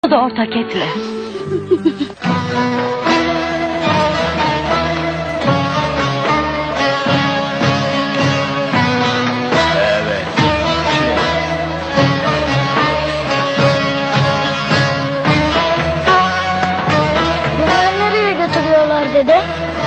O da ortak etle. Bunları nereye götürüyorlar dede?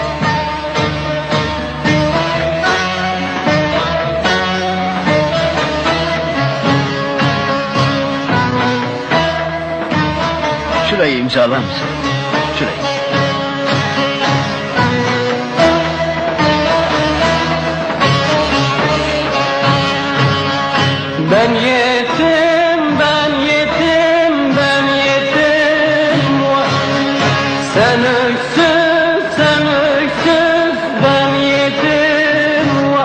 Şurayı imzalar mısın? Şurayı. Ben yetim, ben yetim, ben yetim. Sen öksüz, sen öksüz, ben yetim.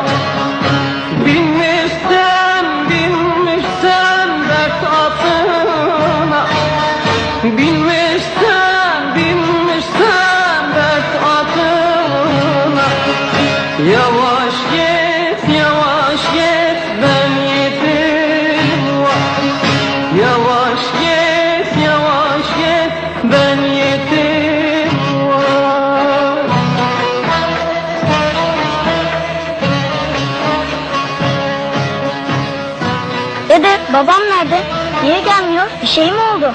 Binmişsen, binmişsen dert atına. Binmişsen, binmişsen dert atına. Yavaş git, yavaş git, ben yetim. Yavaş git, yavaş git, ben yetim. Dede, babam nerede? Niye gelmiyor? Bir şey mi oldu?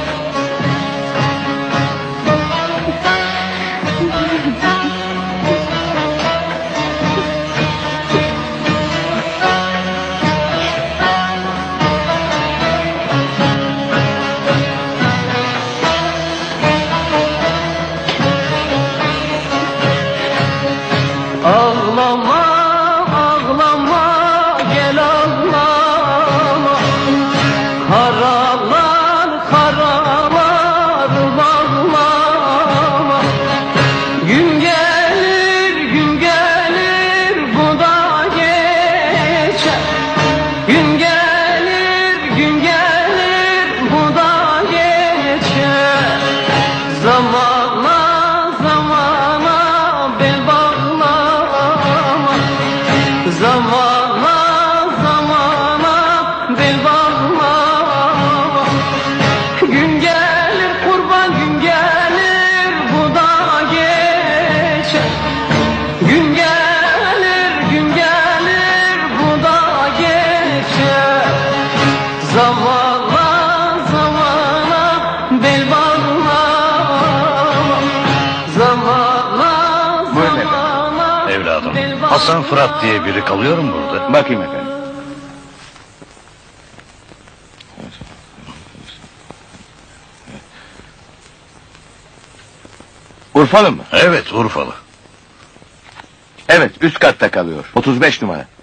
Ağlama, ağlama, gel ağlama. Karalar, karalar bağlama. Gün gelir, bu da geçer. Gün gelir, bu da geçer. Zamana, zamana bel bağlama. Zamana, zamana bel bağlama. Gün gelir kurban, gün gelir, bu da geçer. Gün gelir, bu da geçer. Zamana, zamana bel bağlama. Zamana, Buyurun efendim. zamana Evladım, bel bağlama. Hasan Fırat diye biri kalıyor mu burada? Bakayım efendim. Urfalı mı? Evet, Urfalı. Evet, üst katta kalıyor. 35 numara.